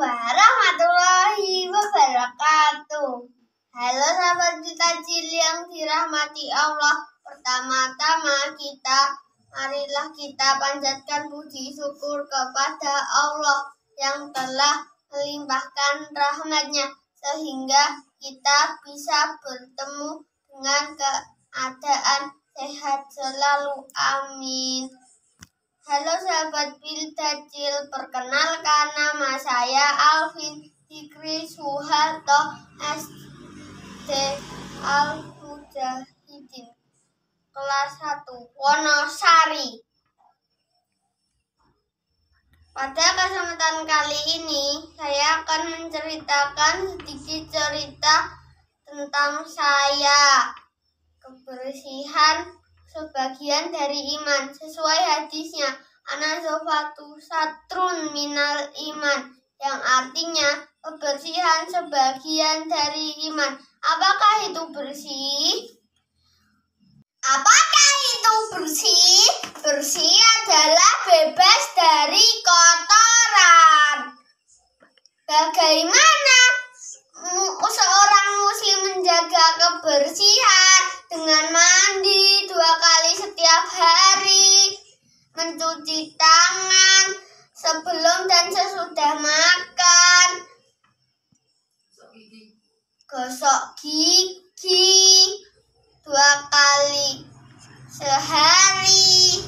warahmatullahi wabarakatuh. Halo sahabat Tajil yang dirahmati Allah. Pertama-tama marilah kita panjatkan puji syukur kepada Allah yang telah melimpahkan rahmat-Nya sehingga kita bisa bertemu dengan keadaan sehat selalu. Amin. Halo sahabat Tajil, perkenalkan nama saya Alvin Fikri Suharto SD Al-Mujahidin kelas 1 Wonosari. Pada kesempatan kali ini saya akan menceritakan sedikit cerita tentang saya. Kebersihan sebagian dari iman. Sesuai hadisnya, an-nazafatu satrun minal iman, yang artinya kebersihan sebagian dari iman. Apakah itu bersih? Apakah itu bersih? Bersih adalah bebas dari kotoran. Bagaimana seorang muslim menjaga kebersihan? Dengan mandi 2 kali setiap hari, mencuci tangan sebelum dan sesudah makan, gosok gigi 2 kali sehari,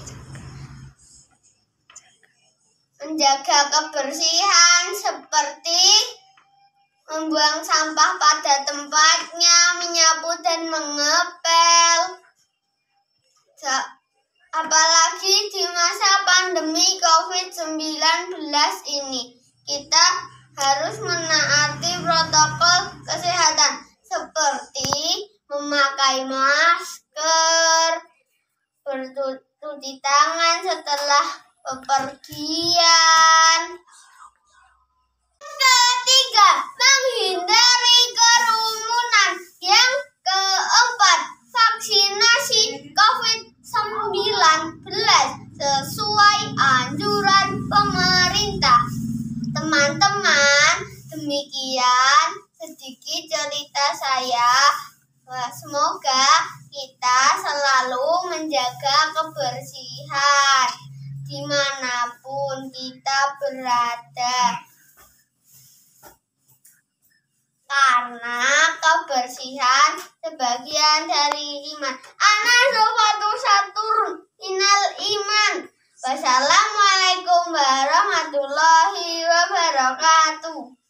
menjaga kebersihan seperti membuang sampah pada tempatnya, menyapu dan mengepel. Apalagi di masa pandemi COVID-19 ini, kita harus menaati protokol kesehatan seperti memakai masker, bercuci tangan setelah bepergian. Ketiga, menghindari kerumunan. Yang keempat, vaksinasi COVID-19 sesuai anjuran pemerintah. Teman-teman, demikian sedikit cerita saya. Semoga kita selalu menjaga kebersihan dimanapun kita berada, karena kebersihan sebagian dari iman. An-nazafatu satrun minal iman. Wassalamualaikum warahmatullahi wabarakatuh.